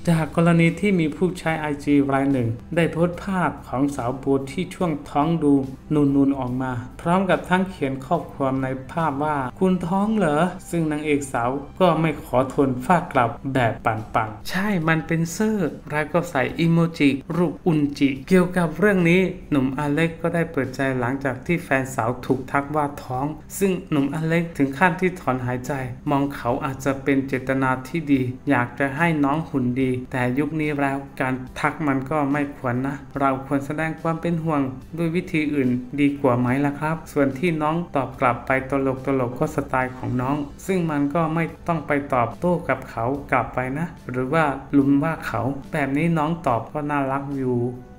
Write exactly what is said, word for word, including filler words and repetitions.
จากกรณีที่มีผู้ใช้ ไอ จี รายหนึ่งได้โพสต์ภาพของสาวโบที่ช่วงท้องดูนูนๆออกมาพร้อมกับทั้งเขียนข้อความในภาพว่าคุณท้องเหรอซึ่งนางเอกสาวก็ไม่ขอทนฟาดกลับแบบปังๆใช่มันเป็นเซอร์แล้วก็ใส่อีโมจิรูปอุนจิเกี่ยวกับเรื่องนี้หนุ่มอเล็กก็ได้เปิดใจหลังจากที่แฟนสาวถูกทักว่าท้องซึ่งหนุ่มอเล็กถึงขั้นที่ถอนหายใจมองเขาอาจจะเป็นเจตนาที่ดีอยากจะให้น้องหุ่นดีแต่ยุคนี้แล้วการทักมันก็ไม่ควรนะเราควรแสดงความเป็นห่วงด้วยวิธีอื่นดีกว่าไหมล่ะครับส่วนที่น้องตอบกลับไปตลกตลกก็สไตล์ของน้องซึ่งมันก็ไม่ต้องไปตอบโต้กับเขากลับไปนะหรือว่าลุมว่าเขาแบบนี้น้องตอบก็น่ารักอยู่